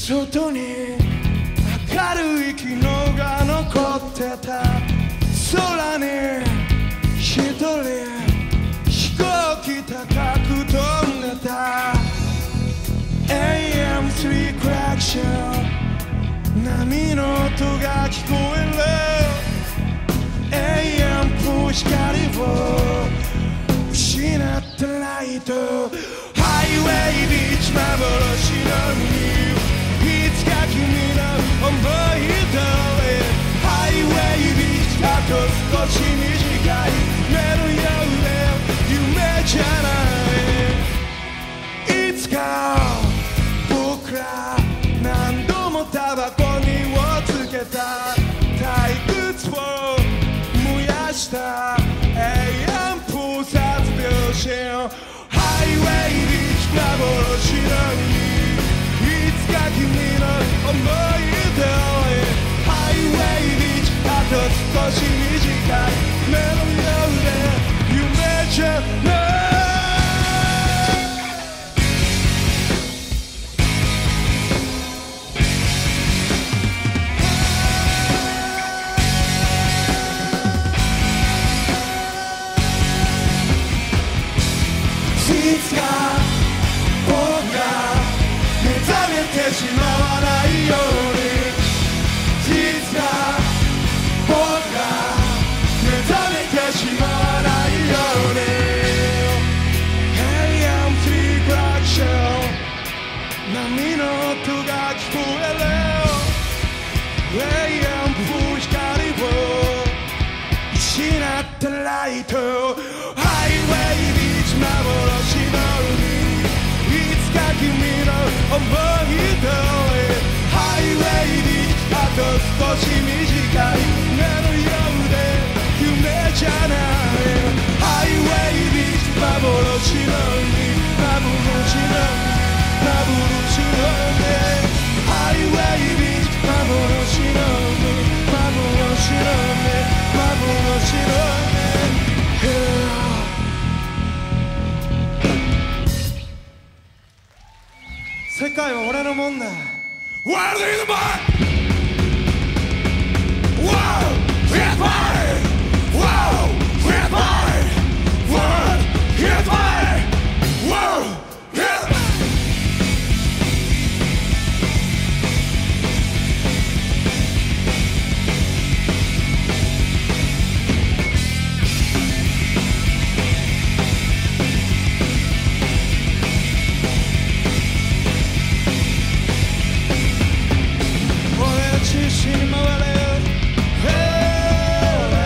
外に明るい昨日が残ってた。空に一人飛行機高く飛んでた。 AM3 クラクション波の音が聞こえる。 AM4 光を失ったライト。ハイウェイビーチ幻の海、いつか君の思い通り。ハイウェイビーチあと少し短い目のようで夢じゃない。いつか僕ら何度もタバコにをつけた退屈を燃やしたAM4 殺病心。ハイウェイビーチ幻の海、いつか君の思い通り。ハイウェイビーチあと少し短い目のようで夢じゃない。いつか僕が目覚めてしまわないように。いつか僕が目覚めてしまわないように。 AM3 クラクション波の音が聞こえる。 AM4 光を失ったライト。ハイウェイビーチ幻の海、いつか君の思い通り。ハイウェイビーチあと少し短い目のようで夢じゃない。ハイウェイビーチ幻の海、幻の海。ハイウェイビーチ幻の海、幻の海。世界は俺のもんだ。 World is mine! World is mine! World is mine! World is mine! World is mine! 死に回れ。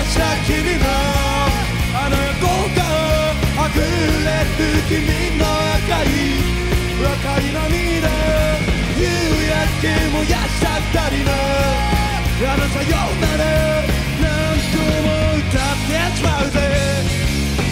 した君のあの横顔溢れる君の赤い若い涙夕焼け燃やした二人のあのさよなら何度も歌ってしまうぜ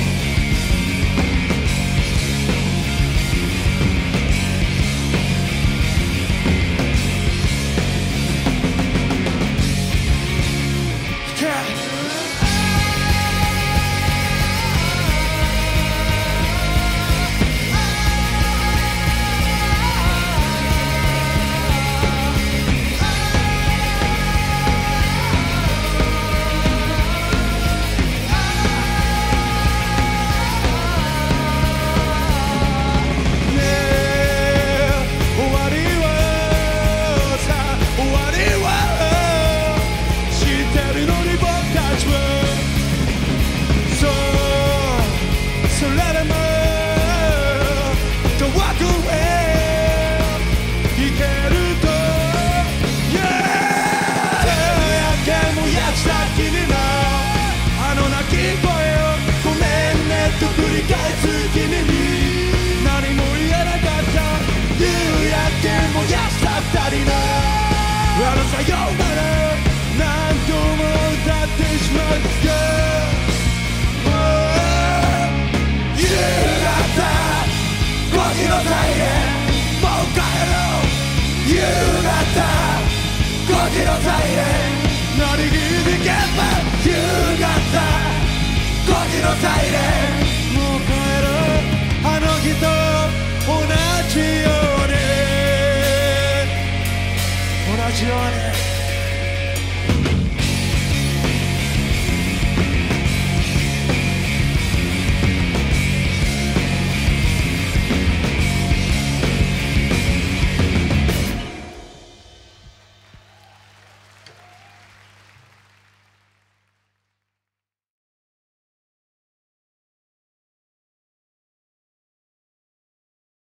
君に何も言えなかった夕焼け燃やした二人のあのさよなら何度も歌ってしまった、夕方5時の台へもう帰ろう夕方5時の台へ乗り切りでけば